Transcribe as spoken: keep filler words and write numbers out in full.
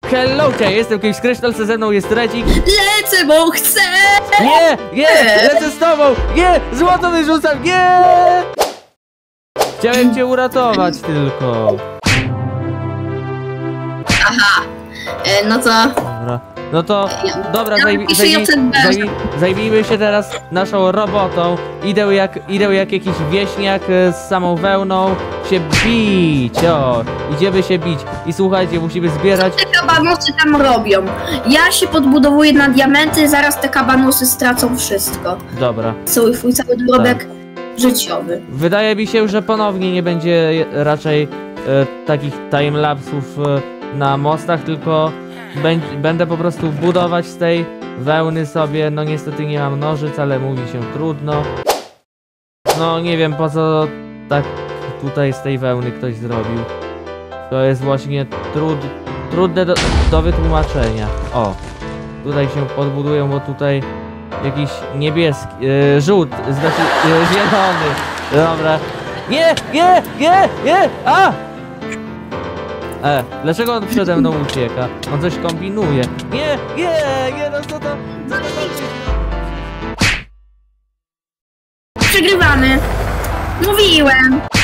Hello, cześć, jestem Kimś Kryształ, ze mną jest Redzik. Lecę, bo chcę! Nie, nie, lecę z tobą! Nie, złoto wyrzucam, nie! Chciałem cię uratować tylko. Aha, e, no to... Dobra, no to, dobra, Ja zajmij, napisuję zajmij, ten wers. zajmij, zajmijmy się teraz naszą robotą. Idę jak, idę jak jakiś wieśniak e, z samą wełną się bić, o, idziemy się bić. I słuchajcie, musimy zbierać... Te kabanosy tam robią. Ja się podbudowuję na diamenty, zaraz te kabanosy stracą wszystko. Dobra. Cały twój cały dorobek życiowy. Wydaje mi się, że ponownie nie będzie raczej e, takich timelapsów e, na mostach, tylko bę będę po prostu budować z tej wełny sobie. No niestety nie mam nożyc, ale mówi się trudno. No nie wiem, po co tak tutaj z tej wełny ktoś zrobił. To jest właśnie trud trudne do, do wytłumaczenia. O, tutaj się podbudują, bo tutaj jakiś niebieski, e, żółt, znaczy e, zielony. Dobra. Nie, nie, nie, nie, a! E, dlaczego on przede mną ucieka? On coś kombinuje. Nie, nie, nie, no co to, co to robi? Przegrywamy. Mówiłem.